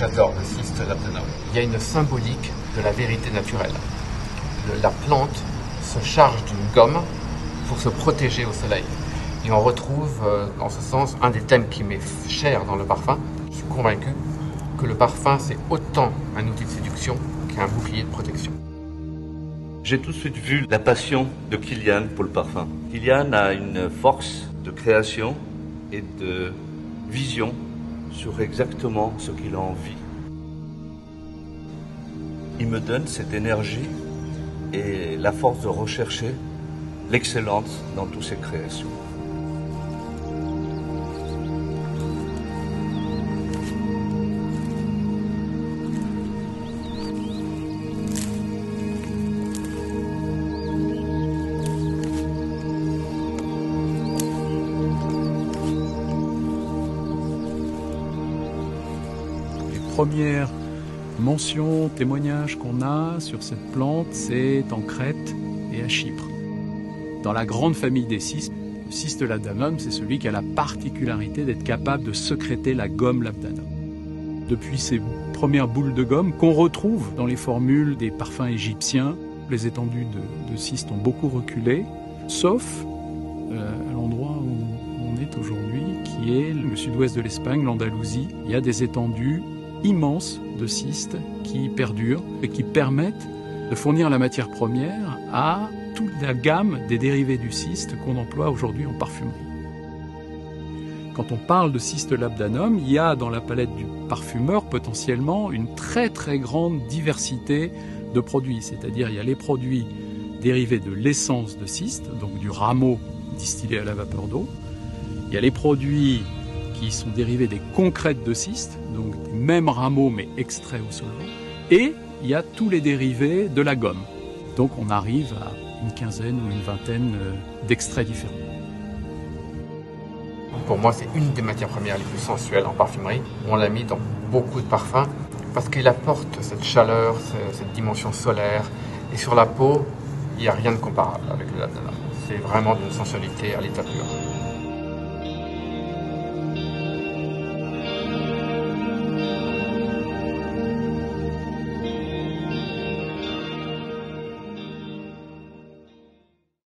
j'adore le ciste labdanum. Il y a une symbolique de la vérité naturelle. La plante se charge d'une gomme pour se protéger au soleil. Et on retrouve, dans ce sens, un des thèmes qui m'est cher dans le parfum. Je suis convaincu que le parfum, c'est autant un outil de séduction qu'un bouclier de protection. J'ai tout de suite vu la passion de Kilian pour le parfum. Kilian a une force de création et de vision sur exactement ce qu'il a envie. Il me donne cette énergie et la force de rechercher l'excellence dans toutes ses créations. Première mention, témoignage qu'on a sur cette plante, c'est en Crète et à Chypre. Dans la grande famille des cistes, le ciste labdanum, c'est celui qui a la particularité d'être capable de sécréter la gomme labdanum. Depuis ces premières boules de gomme qu'on retrouve dans les formules des parfums égyptiens, les étendues de cistes ont beaucoup reculé, sauf à l'endroit où on est aujourd'hui, qui est le sud-ouest de l'Espagne, l'Andalousie. Il y a des étendues immenses de cystes qui perdurent et qui permettent de fournir la matière première à toute la gamme des dérivés du cyste qu'on emploie aujourd'hui en parfumerie. Quand on parle de cyste labdanum, il y a dans la palette du parfumeur potentiellement une très très grande diversité de produits, c'est-à-dire il y a les produits dérivés de l'essence de cyste, donc du rameau distillé à la vapeur d'eau, il y a les produits qui sont dérivés des concrètes de cyste, donc des mêmes rameaux mais extraits au solvant, et il y a tous les dérivés de la gomme. Donc on arrive à une quinzaine ou une vingtaine d'extraits différents. Pour moi, c'est une des matières premières les plus sensuelles en parfumerie. On l'a mis dans beaucoup de parfums parce qu'il apporte cette chaleur, cette dimension solaire. Et sur la peau, il n'y a rien de comparable avec le labdanum. C'est vraiment d'une sensualité à l'état pur.